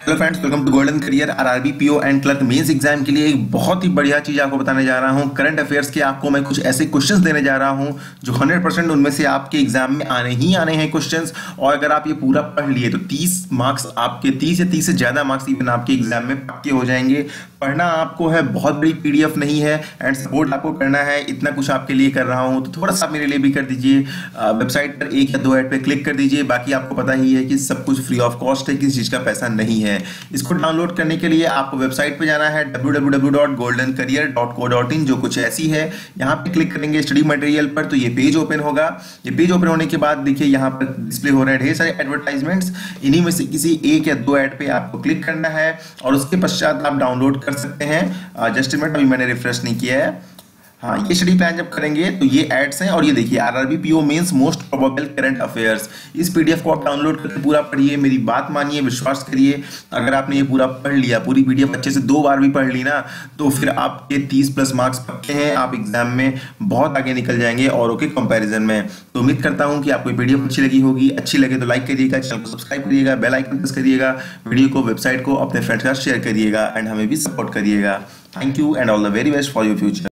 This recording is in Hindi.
Hello friends, welcome to golden career. RRB PO and clerk mains exam के लिए एक बहुत ही बढ़िया चीज आपको बताने जा रहा हूं। करंट अफेयर्स के आपको मैं कुछ ऐसे क्वेश्चंस देने जा रहा हूं जो 100% उनमें से आपके एग्जाम में आने ही आने हैं क्वेश्चंस। और अगर आप ये पूरा पढ़ लिए तो 30 मार्क्स आपके 30 या 30 से ज्यादा मार्क्स इवन आपके एग्जाम में पक्के हो जाएंगे। पढ़ना आपको है, बहुत बड़ी पीडीएफ नहीं है एंड सपोर्ट आपको करना है। इतना कुछ आपके लिए कर रहा हूं तो थोड़ा सा मेरे लिए भी कर दीजिए। वेबसाइट पर 1 या 2 ऐड पे क्लिक कर दीजिए। बाकी आपको पता ही है कि सब कुछ फ्री ऑफ कॉस्ट है, किसी चीज का पैसा नहीं है। इसको डाउनलोड करने के लिए आपको वेबसाइट पे जाना है www.goldencareer.co.in, जो कुछ ऐसी है। यहाँ पे क्लिक करेंगे स्टडी मटेरियल पर तो ये पेज ओपन होगा। ये पेज ओपन होने के बाद देखिए यहाँ पर डिस्प्ले हो रहे हैं ढेर सारे एडवर्टाइजमेंट्स। इन्हीं में से किसी 1 या 2 ऐड पे आपको क्लिक करना है और उसके पश्चात आप डाउनलोड कर सकते हैं। जस्ट मिनट, अभी मैंने रिफ्रेश नहीं किया है। हाँ, ये स्टडी प्लान जब करेंगे तो ये एड्स हैं और ये देखिए RRB PO mains most probable current affairs. इस पीडीएफ को आप डाउनलोड करके पूरा पढ़िए, मेरी बात मानिए, विश्वास करिए। अगर आपने ये पूरा पढ़ लिया, पूरी पीडीएफ अच्छे से 2 बार भी पढ़ ली ना, तो फिर आपके 30+ मार्क्स पक्के हैं। आप एग्जाम में बहुत आगे निकल जाएंगे औरों के कंपैरिजन में। तो उम्मीद करता हूं कि आपको पीडीएफ अच्छी लगी होगी। अच्छी लगे तो लाइक करिएगा, चैनल को सब्सक्राइब करिएगा, बेल आइकन प्रेस करिएगा, वीडियो को, वेबसाइट को अपने फ्रेंड्स के साथ शेयर करिएगा एंड हमें भी सपोर्ट करिएगा। Thank you and all the very best for your future.